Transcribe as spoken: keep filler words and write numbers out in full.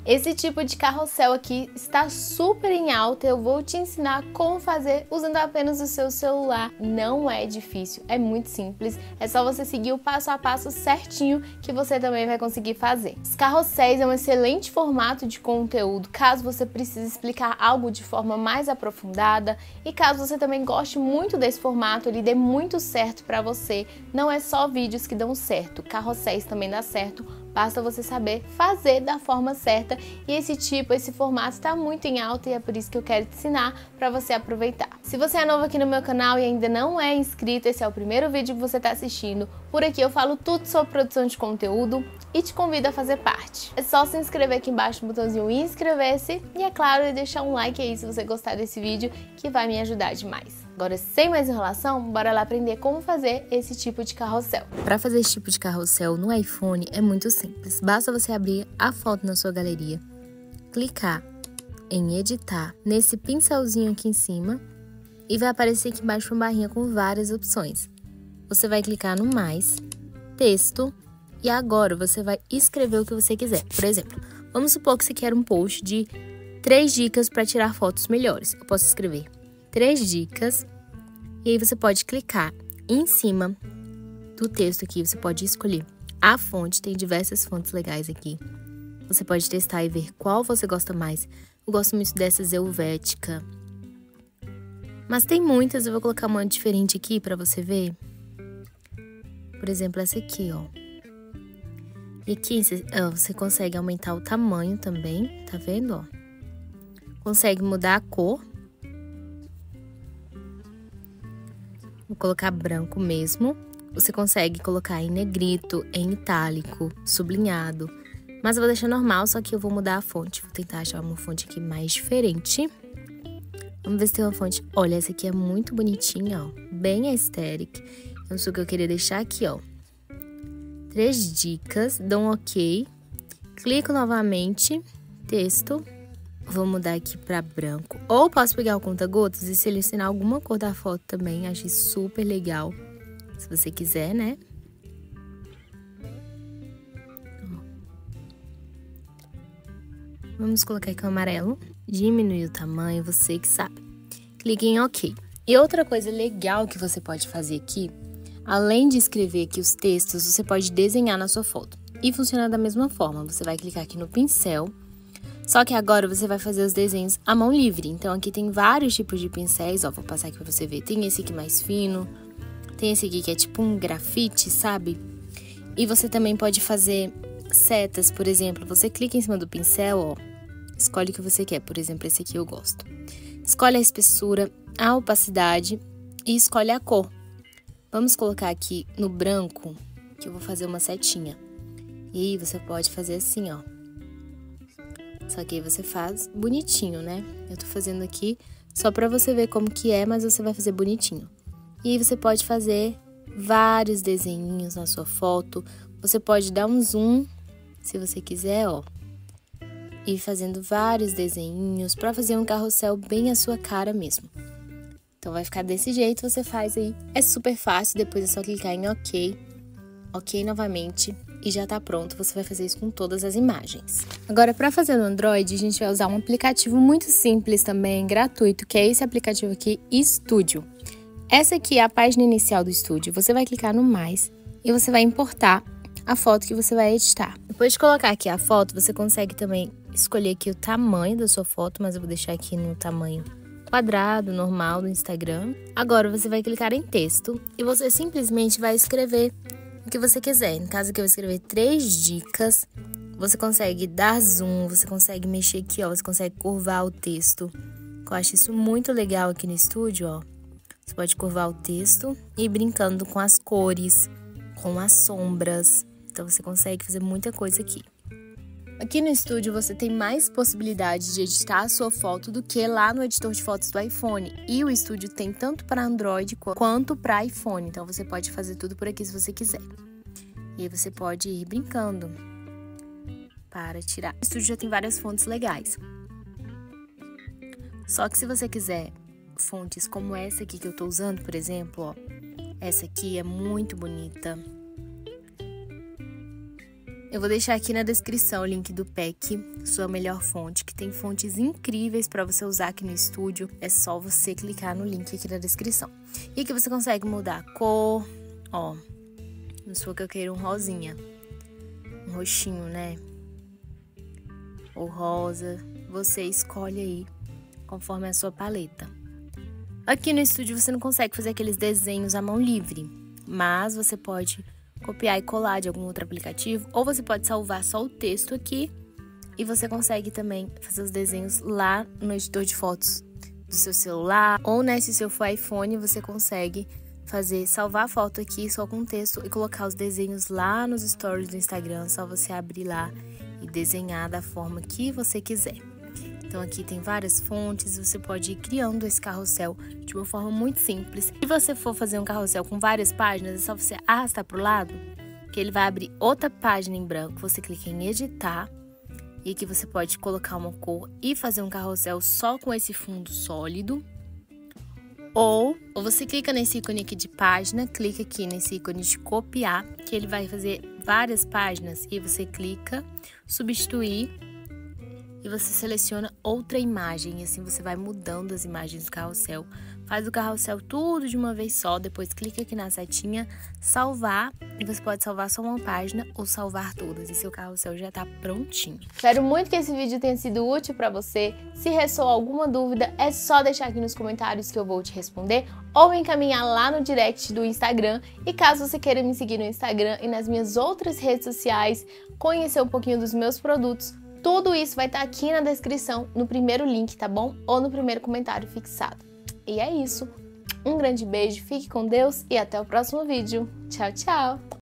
Esse tipo de carrossel aqui está super em alta, eu vou te ensinar como fazer usando apenas o seu celular. Não é difícil, é muito simples, é só você seguir o passo a passo certinho que você também vai conseguir fazer. Os carrosséis é um excelente formato de conteúdo, caso você precise explicar algo de forma mais aprofundada e caso você também goste muito desse formato, ele dê muito certo para você. Não é só vídeos que dão certo, carrosséis também dá certo, basta você saber fazer da forma certa. E esse tipo, esse formato está muito em alta e é por isso que eu quero te ensinar para você aproveitar. Se você é novo aqui no meu canal e ainda não é inscrito, esse é o primeiro vídeo que você está assistindo. Por aqui eu falo tudo sobre produção de conteúdo e te convido a fazer parte. É só se inscrever aqui embaixo no botãozinho inscrever-se e, é claro, deixar um like aí se você gostar desse vídeo, que vai me ajudar demais. Agora, sem mais enrolação, bora lá aprender como fazer esse tipo de carrossel. Para fazer esse tipo de carrossel no iPhone é muito simples. Basta você abrir a foto na sua galeria, clicar em editar nesse pincelzinho aqui em cima e vai aparecer aqui embaixo uma barrinha com várias opções. Você vai clicar no mais, texto, e agora você vai escrever o que você quiser. Por exemplo, vamos supor que você quer um post de três dicas para tirar fotos melhores. Eu posso escrever três dicas e aí você pode clicar em cima do texto aqui, você pode escolher a fonte, tem diversas fontes legais aqui. Você pode testar e ver qual você gosta mais. Eu gosto muito dessas Helvética, mas tem muitas, eu vou colocar uma diferente aqui para você ver. Por exemplo, essa aqui, ó. E aqui você consegue aumentar o tamanho também, tá vendo, ó? Consegue mudar a cor. Vou colocar branco mesmo. Você consegue colocar em negrito, em itálico, sublinhado. Mas eu vou deixar normal, só que eu vou mudar a fonte. Vou tentar achar uma fonte aqui mais diferente. Vamos ver se tem uma fonte. Olha, essa aqui é muito bonitinha, ó. Bem aesthetic. Eu sou o que eu queria deixar aqui, ó. Três dicas, dou um ok. Clico novamente, texto. Vou mudar aqui para branco. Ou posso pegar o conta-gotas e selecionar alguma cor da foto também. Achei super legal. Se você quiser, né? Vamos colocar aqui o amarelo. Diminuir o tamanho, você que sabe. Clique em ok. E outra coisa legal que você pode fazer aqui, além de escrever aqui os textos, você pode desenhar na sua foto. E funciona da mesma forma. Você vai clicar aqui no pincel. Só que agora você vai fazer os desenhos à mão livre. Então aqui tem vários tipos de pincéis. Ó, vou passar aqui pra você ver. Tem esse aqui mais fino. Tem esse aqui que é tipo um grafite, sabe? E você também pode fazer setas, por exemplo. Você clica em cima do pincel, ó. Escolhe o que você quer. Por exemplo, esse aqui eu gosto. Escolhe a espessura, a opacidade e escolhe a cor. Vamos colocar aqui no branco, que eu vou fazer uma setinha. E aí você pode fazer assim, ó. Só que aí você faz bonitinho, né? Eu tô fazendo aqui só pra você ver como que é, mas você vai fazer bonitinho. E aí você pode fazer vários desenhinhos na sua foto. Você pode dar um zoom, se você quiser, ó. E fazendo vários desenhinhos pra fazer um carrossel bem à sua cara mesmo. Então vai ficar desse jeito, você faz aí. É super fácil, depois é só clicar em ok. Ok novamente. E já tá pronto, você vai fazer isso com todas as imagens. Agora, para fazer no Android, a gente vai usar um aplicativo muito simples também, gratuito, que é esse aplicativo aqui, Studio. Essa aqui é a página inicial do Studio. Você vai clicar no mais e você vai importar a foto que você vai editar. Depois de colocar aqui a foto, você consegue também escolher aqui o tamanho da sua foto, mas eu vou deixar aqui no tamanho quadrado, normal do Instagram. Agora, você vai clicar em texto e você simplesmente vai escrever o que você quiser. No caso aqui eu vou escrever três dicas. Você consegue dar zoom, você consegue mexer aqui, ó. Você consegue curvar o texto. Eu acho isso muito legal aqui no estúdio, ó. Você pode curvar o texto e ir brincando com as cores, com as sombras. Então você consegue fazer muita coisa aqui. Aqui no estúdio você tem mais possibilidades de editar a sua foto do que lá no editor de fotos do iPhone. E o estúdio tem tanto para Android quanto para iPhone. Então você pode fazer tudo por aqui se você quiser. E aí você pode ir brincando para tirar. O estúdio já tem várias fontes legais. Só que se você quiser fontes como essa aqui que eu tô usando, por exemplo, ó. Essa aqui é muito bonita. Eu vou deixar aqui na descrição o link do P E C, sua melhor fonte, que tem fontes incríveis para você usar aqui no estúdio. É só você clicar no link aqui na descrição. E aqui você consegue mudar a cor, ó. Não sou que eu queira um rosinha, um roxinho, né? Ou rosa, você escolhe aí conforme a sua paleta. Aqui no estúdio você não consegue fazer aqueles desenhos à mão livre, mas você pode copiar e colar de algum outro aplicativo, ou você pode salvar só o texto aqui e você consegue também fazer os desenhos lá no editor de fotos do seu celular, ou né, se seu for iPhone, você consegue fazer, salvar a foto aqui só com texto e colocar os desenhos lá nos stories do Instagram, só você abrir lá e desenhar da forma que você quiser. Então aqui tem várias fontes, você pode ir criando esse carrossel de uma forma muito simples. Se você for fazer um carrossel com várias páginas, é só você arrastar para o lado, que ele vai abrir outra página em branco. Você clica em editar e aqui você pode colocar uma cor e fazer um carrossel só com esse fundo sólido. Ou, ou você clica nesse ícone aqui de página, clica aqui nesse ícone de copiar, que ele vai fazer várias páginas e você clica, substituir. E você seleciona outra imagem, e assim você vai mudando as imagens do carrossel. Faz o carrossel tudo de uma vez só, depois clica aqui na setinha, salvar, e você pode salvar só uma página ou salvar todas, e seu carrossel já tá prontinho. Espero muito que esse vídeo tenha sido útil para você. Se ressoou alguma dúvida, é só deixar aqui nos comentários que eu vou te responder, ou encaminhar lá no direct do Instagram. E caso você queira me seguir no Instagram e nas minhas outras redes sociais, conhecer um pouquinho dos meus produtos, tudo isso vai estar aqui na descrição, no primeiro link, tá bom? Ou no primeiro comentário fixado. E é isso. Um grande beijo, fique com Deus e até o próximo vídeo. Tchau, tchau!